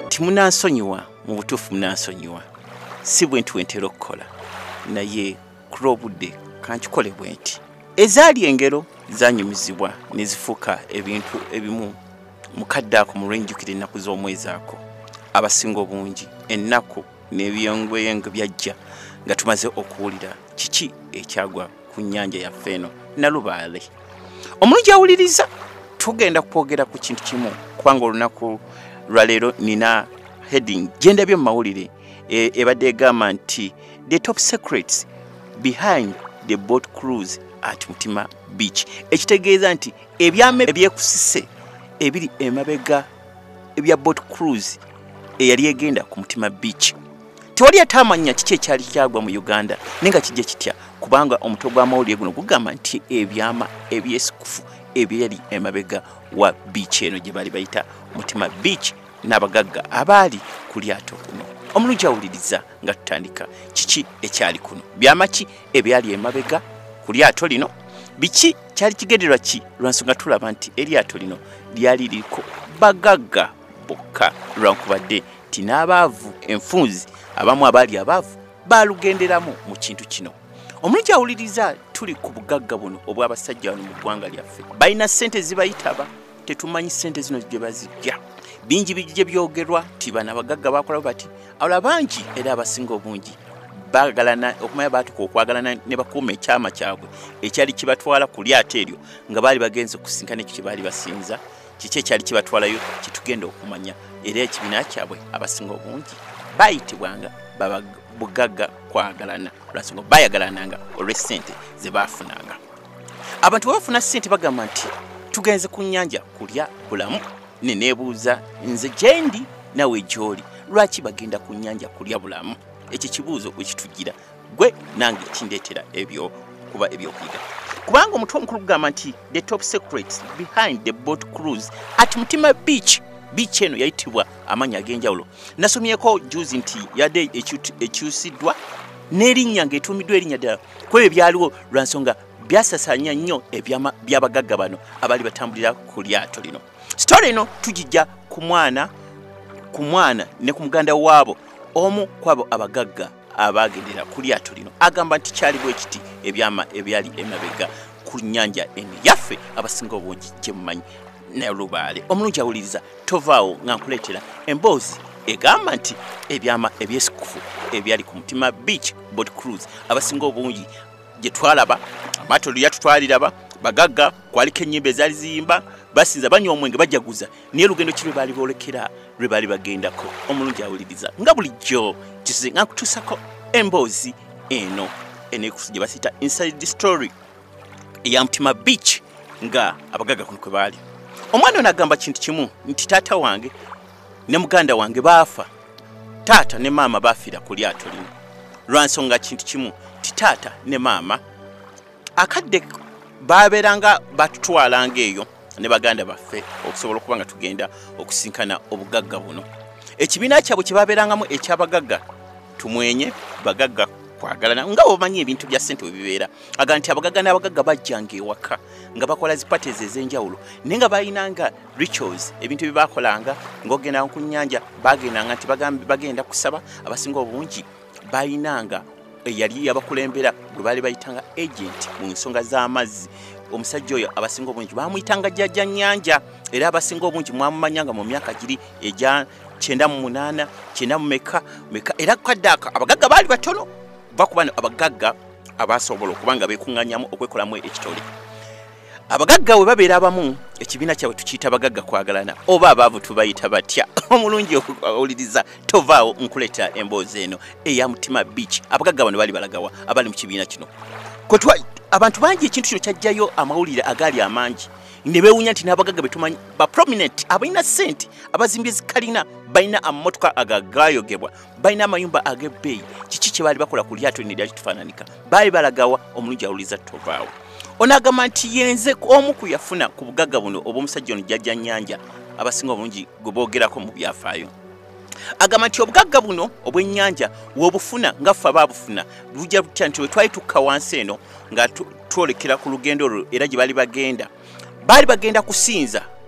timunansonyiwa mu butuufu munansonyiwa si bwe nti wentera okukola naye ku lw'obudde kankikole bwe nti ezaali engero zanyumizibwa ne zifuuka ebintu ebimu mukadde ako mu lwenjukira ennaku z'omwezi ako abasinga obungi ennaku n'ebyongweyongo byajja nga tumaze okuwulira kiki ekyagwa ku nnyanja yaffe eno Nalubaale. Omulungi awuliriza tugenda kwogera ku kintu kimu kubanga olunaku lwaleero nina heading gyendabye mu mawulire ebadde egamba nti the top secrets behind the boat cruise at Mutima Beach. Ekitegeeza nti ebyama ebyekusise ebiri emabega ebya boat cruise eyali egenda ku Mutima Beach. Tewali atamanya kiki ekyali kyagwa mu Uganda nenga kijja kitya kubanga omutwe gw'amawulire guno gugamba nti ebyama ebyesikufu ebyali emabega wa beach eno gye bali bayita Mutima Beach n'abagagga abaali ku lyato kuno. Omulungi awuliriza nga tutandika kiki ekyali kuno byama ki ebyali emabega ku lyato lino biki kyali kigendererwa ki lwansonga tulaba nti eryato lino lyali liriko bagagga bokka lwankubadde ti n'abaavu enfunzi abamu abaali abaavu baalugenderamu mu kintu kino. Omulungi awuliriza tuli ku bugagga buno obw'abasajja bano mu ggwanga lyaffe balina ssente zibayitaba tetumanyi ssente zino gye bazijja bingi bijje byogerwa ti bana bagagga bakola bati awula bangi era abasinga obungi bagalana okumanya baatuka okwagalana ne bakuuma ekyama kyabwe ekyali kibatwala ku lyato eryo nga baali bagenze okusinkana ekyo kye baali basinza kiki ekyali kibatwalayo kitugenda okumanya era ekibiina kyabwe abasinga obungi bayitibwanga bugagga kwagalana lwasonga bayagalananga olw'essente ze baafunanga. Abantu bafuna ssente bagamba nti tugenze ku nnyanja kulya bulamu neneebuuza nze gyendi nawe gy'oli lwaki bagenda ku nnyanja kulya bulamu ekyo kibuuzo ekitugira gwe nange kindeetera ebyo kuba ebyokuyiga kubanga omutwe omukulu gugamba nti the top secrets behind the boat cruise at Mutima Beach. Beach eno yayitibwa amanya ag'enjawulo. Nasomyeko juzi nti yadde ekyusiddwa n'erinnya ng'etuumiddwa erinnya ddala kwebyo byaliwo lwansonga byasasanya nnyo ebyama by'abagagga bano abaali batambulira ku lyato lino. Story eno tugijja ku mwana ne ku muganda waabo omu kwabo abagagga abagendera ku lyato lino agamba nti kyali bwe kiti ebyama ebyali emabega ku nnyanja eno yaffe abasinga obungi gye mumanyi Nalubaale. Omulungi awuliriza tovaawo nga nkuleetera emboozi egamba nti ebyama ebyesikufu ebyali ku Mutima Beach boat cruise abasinga obungi gye twalaba amaato lyatutwaliraba bagagga kwaliko ennyimba ezaali ziyimba basinza banywa omwenge bajaguza naye lugendo ki lwe baali boolekera lwe baali bagendako. Omulungi awuliriza nga bulijjo kisize nga nkutuusako emboozi eno enekusi gye basiyita inside story eya Mutima Beach nga abagagga kuno kwe baali. Omwana ono agamba kintu kimu nti taata wange ne muganda wange baafa taata ne maama bafiira ku lyato lino lwansonga kintu kimu ti taata ne maama akadde baabeeranga batutwalanga eyo ne baganda baffe okusobola okuba nga tugenda okusinkana obugagga buno. Ekibiina kyabwe kye baabeerangamu ekyabagagga tumwenye bagagga kwagalana nga omanyi ebintu bya ssente we bibeera aga nti abagagga n'abagagga bajjanga ewaka nga bakola zipateezi ez'enjawulo naye nga balinanga rituals ebintu bye baakolanga ng'ogenda ku nnyanja bagendanga nti bagenda kusaba abasinga obungi balinanga eyali yabakulembera gwe baali bayitanga agent mu nsonga z'amazzi. Omusajja oyo abasinga obungi baamuyitanga jjajja nnyanja era abasinga obungi mwamumanyanga mu myaka giri egya 98 90 meka era kaddaka abagagga baali batono bakubana abagagga abasobola okubanga beekuŋŋanyamu okwekolamu ekitole. Abagagga we babeera abamu ekibiina kyabwe tukiyita abagagga kwagalana oba abaavu tubayita batya. Omulungi awuliriza tovaawo nkuleeta emboozi eno eya Mutima Beach. Abagagga bano baali balagawa abali mu kibiina kino abantu bangi ekintu kino kyajjayo amawulire agaali amangi ne beewunya nti n'abagagga betumanyi ba prominent abalina ssente abazimbye zikalina balina amamotoka agagaayogebwa balina amayumba ag'ebbeeyi kiki kye baali bakola ku lyato lino eryali tufaananika baali balagawa. Omulungi awuliriza tovaawo ono agamba nti yenze omu ku yafuna ku bugagga buno obw'omusajja ono jjajja nnyanja abasinga obulungi gwe boogerako mu byafaayo. Agamba nti obugagga buno obw'ennyanja w'obufuna nga ffe abaabufuna lujja butya nti we twali tukka wansi eno nga twolekera ku lugendo olwo era gye baali bagenda kusinza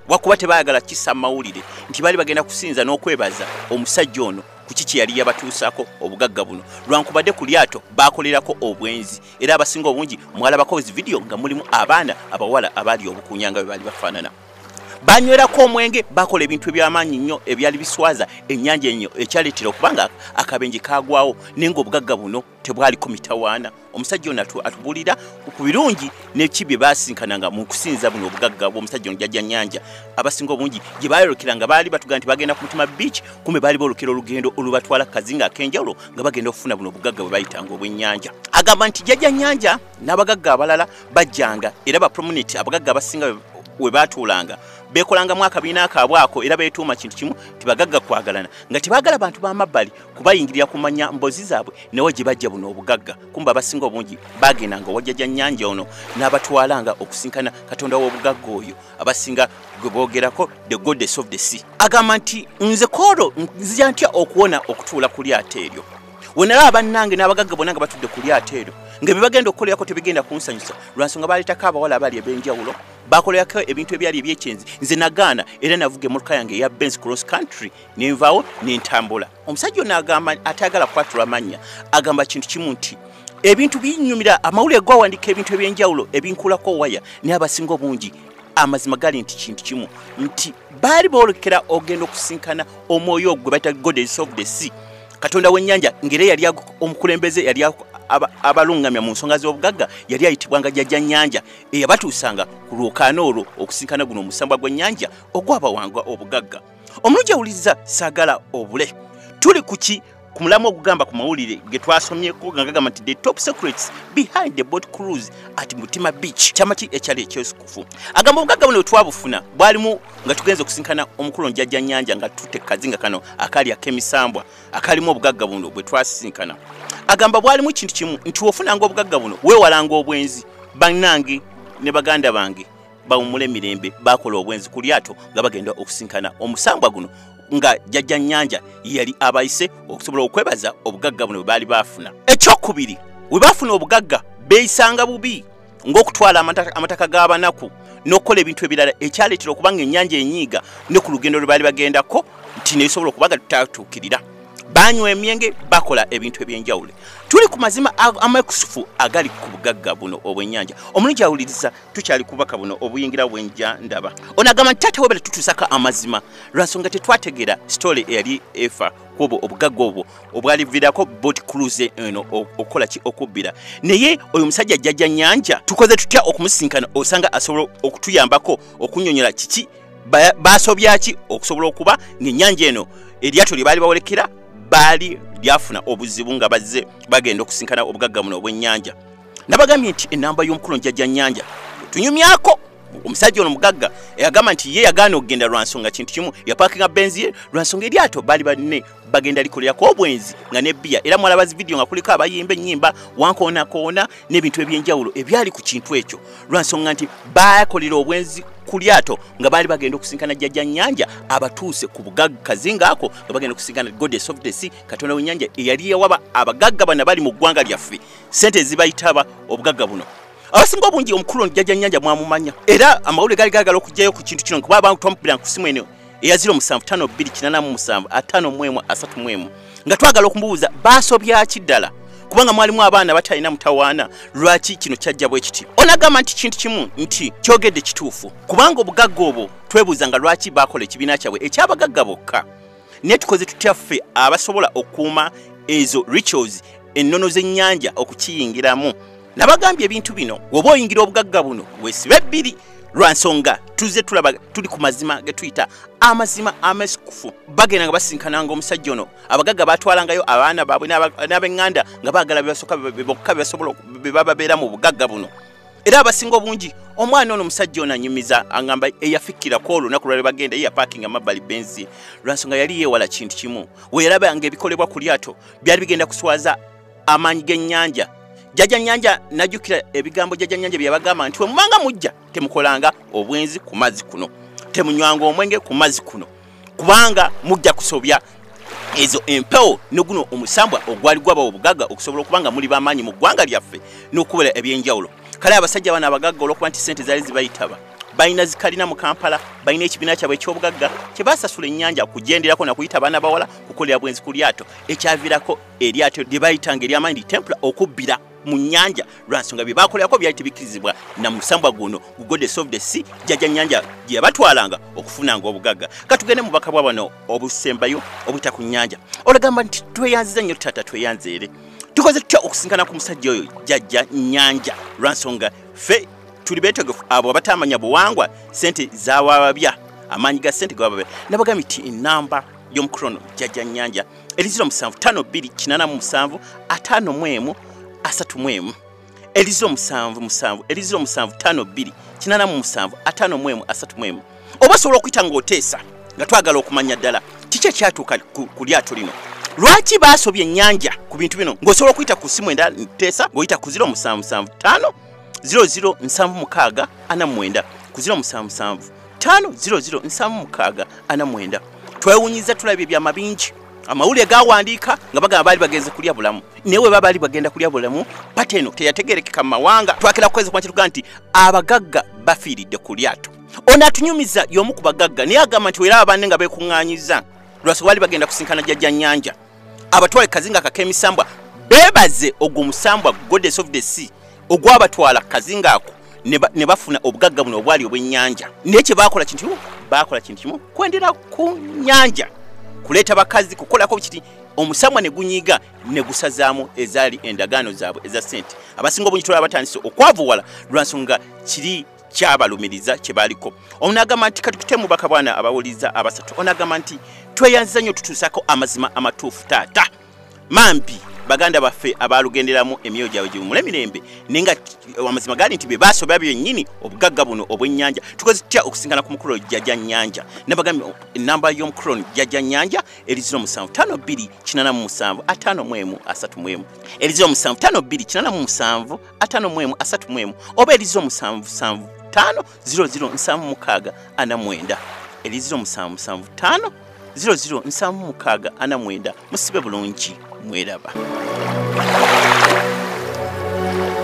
wakuba tebaagala kissa mawulire nti bali bagenda kusinza n'okwebaza omusajja ono ku kiki yali yabatuusaako obugagga buno lwankubadde ku lyato baakolerako obwenzi era abasinga obungi mwalabako video nga mulimu abaana abawala abali obukunyanga bwe bali bafaanana banywerako omwenge bakola ebintu ebyamaanyi nnyo ebyali biswaza ennyanja ennyo ekyaleetera okubanga akabenje kagwawo naye ng'obugagga buno tebwaliko mitawaana omusajja ono atubulira ku birungi n'eki bye baasinkananga mu kusinza buno obugagga bw'omusajja ono jjajja nnyanja abasinga obungi gye baayolekera nga baali batugaa nti bagenda ku Mutima Beach kumbe baali boolekera olugendo olubatwala kazinga ak'enjawulo nga bagenda okufuna buno obugagga bwe bayitanga obw'ennyanja agamba nti jjajja nnyanja n'abagagga abalala bajjanga era baprominent abagagga abasinga we baatuulanga bekolanga mwaka bina akaabwako era beetuuma kintu kimu tibagagga kwagalana nga tibaagala bantu b'amabbali kubayingirira kumanya mbozi zaabwe newe gye bajja buno obugagga kumba abasinga obungi bagendanga owajjajja nnyanja ono n'abatwalanga okusinkana katonda w'obugagga oyo abasinga gwe boogerako the goddess of the sea agamba nti nze koolo nzija ntya okuwona okutuula ku lyato eryo wenalaba bannange n'abagagga bonna nga batudde ku lyato eryo nga bye bagenda okukolerako tebigenda kunsanyusa lwansonga baaleetako abawala abali eb'enjawulo bakolerako ebintu ebyali ebyekyenzi nze nagaana era navuga emmotoka yange eya Benz cross country nenvaawo nentambula omusajja ono agamba atayagala kwatula mannya agamba kintu kimu nti ebintu binyumira amawulire gwawandika ebintu eby'enjawulo ebinkulako waya naye abasinga obungi amazima gali nti kintu kimu nti baali boolekera ogenda okusinkana omwoyo gwe bayita goddess of the sea katonda w'ennyanja ngere yali omukulembeze yali abalungamya mu nsonga z'obugagga yali ayitibwanga jjajja nnyanja eyabatuusanga ku lwokaano olwo okusinkana guno omusambwa gw'ennyanja ogwabawangwa obugagga omulungi awuliriza saagala obule tuli kuki ku mulamu ogugamba ku mawulire ge twasomyeko nga gagamba nti the top secrets behind the boat cruise at Mutima Beach kyamaki ekyali ekyosukufu agamba obugagga buno twabufuna bwalimu nga tugenze okusinkana omukulu njjajja nnyanja nga tutte kazinga kano akali akemisambwa akalimu obugagga buno bwe twasinkana agamba bwalimu kintu kimu nti wofunanga obugagga buno weewalanga obwenzi bannange ne baganda bange bawumule emirembe bakola obwenzi ku lyato nga bagenda okusinkana omusambwa guno nga jjajja nnyanja yali abayise okusobola okwebaza obugagga buno bwe baali baafuna ekyokubiri we baafuna obugagga beeyisanga bubi ng'okutwala amataka g'abanaku n'okukola ebintu ebirala ekyaleetera okubanga ennyanja enyiiga ne ku lugendo lwe baali bagendako nti neesobola okubaga tutatuukirira banywa emyenge bakola ebintu eby'enjawulo tuli ku mazima amakusufu agali ku bugagga buno obw'ennyanja omulungi awuliriza tukyali kubaka buno obuyingira bwenja ndaba onagamba nti taata webale tutuusako amazima lwansonga tetwategeera sitole eyali efa kubo obugagga obwo obwaliviirako boat cruise eno okukola ki okubbira naye oyo musajja jjajja nnyanja tukoze tutya okumusinkana osanga asobola okutuyambako okunnyonnyola kiki baasobyaki okusobola okuba ng'ennyanja eno eryato lye baali bawolekera baali lyafuna obuzibu nga bazze bagenda okusinkana obugagga buno obw'ennyanja nabagambye nti ennamba y'omukulu njjajja nnyanja tunyumyako omusajja ono mugagga eyagamba nti ye yagaana okugenda lwansonga kintu kimu yapaakinga benzi ye lwansonga eryato baali banne bagenda likolerako obwenzi nga nebbiya era mwalabazi video nga kuliko abayimba ennyimba wankoonakoona n'ebintu eby'enjawulo ebyali ku kintu ekyo lwansonga nti baakolera obwenzi ku lyato nga baali bagenda okusinkana jjajja nnyanja abatuuse ku bugagga kazinga ako nga bagenda okusinkana goddess of the sea katonda w'ennyanja eyali yawaba abagagga bana bali mu ggwanga lyaffe sente ezibayitaba obugagga buno abasinga obungi omukulu jjajja nnyanja mwamumanya era amawulire gaali gaagala okugyayo ku kintu kino nkuba abantu twamukubira ku ssimu eno eya 0752875331 nga twagala okumubuuza baasobyaki ddala kubanga mwalimu abaana batalina mutawaana lwaki kino kyajja bwe kiti onagamba nti kintu kimu nti kyogedde kituufu kubanga obugagga obwo twebuuza nga lwaki baakola ekibiina kyabwe ekyabagagga bokka naye tukoze tutya ffe abasobola okukuuma ezo rituals ennono z'ennyanja okukiyingiramu nabagambye ebintu bino woba oyingira obugagga buno weesibe bbiri lwansonga tuze tulaba tuli ku mazima ge tuyita amazima amasikufu bagenda nga basinkananga omusajja ono abagagga batwalangayo abaana baabwe n'ab'eŋŋanda nga baagala bebasooka bokka bebasobola bebababeera mu bugagga buno era abasinga obungi omwana ono omusajja ono anyumiza aŋŋamba eyafikkirako olunaku lwali bagenda ye yapaakinga mabbali benzi lwansonga yali yeewala kintu kimu weerabanga ebikolebwa ku lyato byali bigenda kuswaza amaanyi g'ennyanja jjajja nnyanja najjukira ebigambo jjajja nnyanja bye yabagamba nti wemubanga mujja temukolanga obwenzi ku mazzi kuno temunywanga omwenge ku mazzi kuno kubanga mujja kusobya ezo empewo n'oguno omusambwa ogwali gwaba obugagga okusobola okubanga muli b'amaanyi mu ggwanga lyaffe n'okukola ebyenjawulo kale abasajja bano abagagga olwokuba nti sente zaali zibayitaba balina zikalina mu Kampala balina ekibiina kyabwe eky'obugagga kye basasula ennyanja kugenderako na kuyita abaana bawala kukolera bwenzi ku lyato ekyavirako eryato lye bayitanga ery'amaindi Templar okubbira mu nnyanja lwansonga bye bakolerako byali tebikkirizibwa na musambwa guno Goddess of the Sea jjajja nnyanja gye yabatwalanga okufunanga obugagga. Katugende mu baka bwa bano obusembayo obuyita ku nnyanja. Olagamba nti tweyanziza nnyo tata tweyanzeere. Tukoze tutya okusinkana ku musajja oyo jjajja nnyanja lwansonga ffe tuli beetegefu abo abatamanya buwangwa sente zawababya amaanyi ga sente gawababya nabagambye nti enamba y'omukrono jjajja nnyanja eriziro 7 52 55 eriziro 7 eriziro 52 55 oba osobola okuyita ng'oteesa nga twagala okumanya ddala kiki ekyatuuka ku lyato lino. Lwaki baasobya ennyanja ku bintu bino ng'osobola okuyita ku ssimu enda nteesa ng'oyita ku 0775 0076 49 ku 0775 0076 twewunyiza tulabye byama bingi amawulire gawandiika nga bagamba baali bagenze kulya bulamu newe baali bagenda kulya bulamu pateno teyategerekeka mu mawanga twakera kukweza kwa kiruga nti abagagga bafiiridde ku lyato. Ono atunyumiza y'omu ku bagagga naye agamba nti weera abanne nga beekuŋŋaanyiza lwaso baali bagenda kusinkana jjajja nnyanja abatwale kazinga kakemisambwa beebaze ogwo musambwa Goddess of the Sea ogwabatwala kazinga ako ne bafuna obugagga buno obwali obw'ennyanja. Naye kye baakola kintu kimu kwendera ku nnyanja kuleeta bakazi kukolako kiti omusambwa ne gunyiiga ne gusazaamu ezaali endagaano zaabwe eza ssente. Abasinga obungi tulaba batandise okwavuwala lwansonga kiri kyabalumiriza kye baaliko. Onagamba nti katukite mu baka bwana abawuliza abasatu onagamba nti tweyanziza nnyo tutuusako amazima amatuufu taata mampi baganda baffe abalugenderamu emyoyo gyabwe gy'omule mirembe nenga amazima gali nti be baasobya byennyini obugagga buno obw'ennyanja. Tukoze tutya okusinkana ku mukulu jjajja nnyanja nabagambye enamba y'omukulu jjajja nnyanja eriziro 752 eriziro 752 oba eriziro 775 0076 eriziro 775 0076 musibe bulungi mweraba.